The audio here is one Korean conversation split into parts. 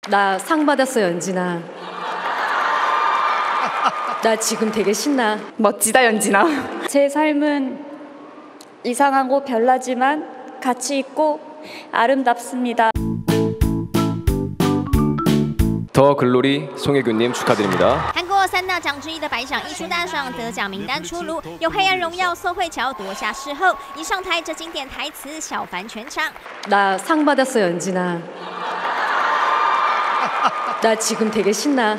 나 상 받았어, 연진아. 나 지금 되게 신나. 멋지다, 연진아. 제 삶은 이상하고 별나지만 가치 있고 아름답습니다. 더 글로리 송혜교님 축하드립니다. 韩国3大奖之一的百想艺术大赏得奖名单出炉，由《黑暗荣耀》宋慧乔夺下视后，一上台这经典台词笑翻全场。 나 상 받았어, 연진아. 나 지금 되게 신나.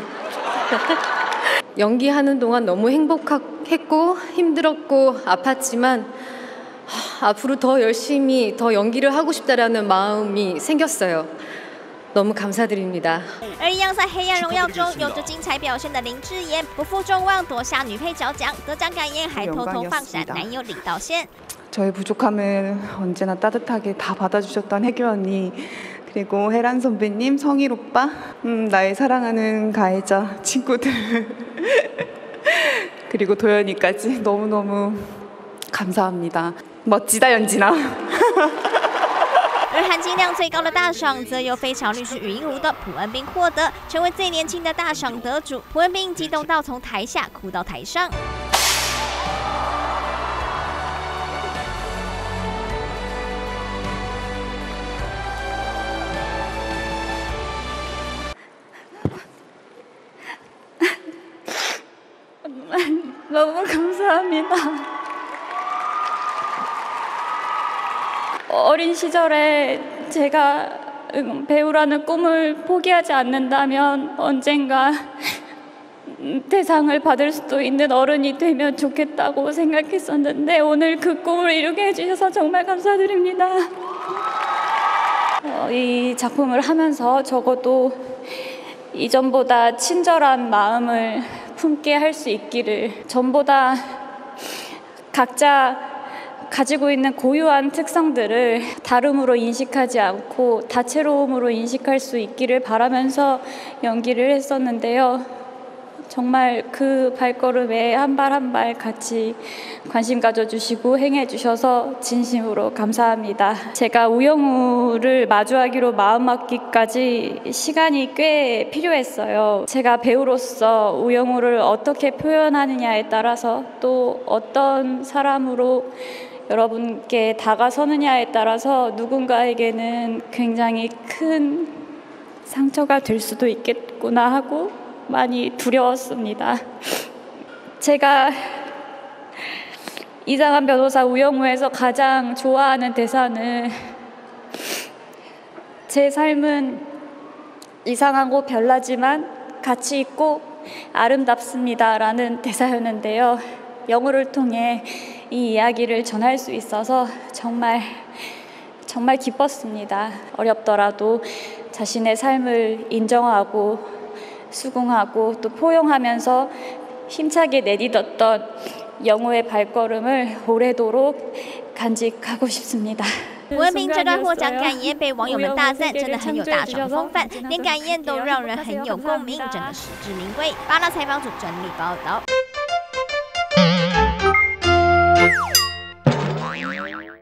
연기하는 동안 너무 행복했고 힘들었고 아팠지만 앞으로 더 열심히 더 연기를 하고 싶다라는 마음이 생겼어요. 너무 감사드립니다. 而一样在《黑暗荣耀》中有着精彩表现的林智妍，不负众望夺下女配角奖，得奖感言还偷偷放闪男友李道宪。 저의 부족함을 언제나 따뜻하게 다 받아주셨던 혜교 언니, 그리고 혜란 선배님, 성일 오빠, 나의 사랑하는 가해자 친구들 그리고 도연이까지 너무너무 감사합니다. 멋지다, 연진아. 而含金量最高的大赏，则由非常律师禹英禑的朴恩斌获得，成为最年轻的大赏得主。朴恩斌激动到从台下哭到台上。 너무 감사합니다. 어린 시절에 제가 배우라는 꿈을 포기하지 않는다면 언젠가 대상을 받을 수도 있는 어른이 되면 좋겠다고 생각했었는데 오늘 그 꿈을 이루게 해주셔서 정말 감사드립니다. 이 작품을 하면서 적어도 이전보다 친절한 마음을 품게 할 수 있기를, 전보다 각자 가지고 있는 고유한 특성들을 다름으로 인식하지 않고 다채로움으로 인식할 수 있기를 바라면서 연기를 했었는데요. 정말 그 발걸음에 한 발 한 발 같이 관심 가져주시고 행해주셔서 진심으로 감사합니다. 제가 우영우를 마주하기로 마음먹기까지 시간이 꽤 필요했어요. 제가 배우로서 우영우를 어떻게 표현하느냐에 따라서 또 어떤 사람으로 여러분께 다가서느냐에 따라서 누군가에게는 굉장히 큰 상처가 될 수도 있겠구나 하고 많이 두려웠습니다. 제가 이상한 변호사 우영우에서 가장 좋아하는 대사는 제 삶은 이상하고 별나지만 가치 있고 아름답습니다 라는 대사였는데요. 영우를 통해 이 이야기를 전할 수 있어서 정말 기뻤습니다. 어렵더라도 자신의 삶을 인정하고 수긍하고 또 포용하면서 힘차게 내딛었던 영우의 발걸음을 오래도록 간직하고 싶습니다. 朴恩斌这段获奖感言被网友们大赞，真的很有大赏风范，连感言都让人很有共鸣，真的实至名归。巴拉采访组整理报道。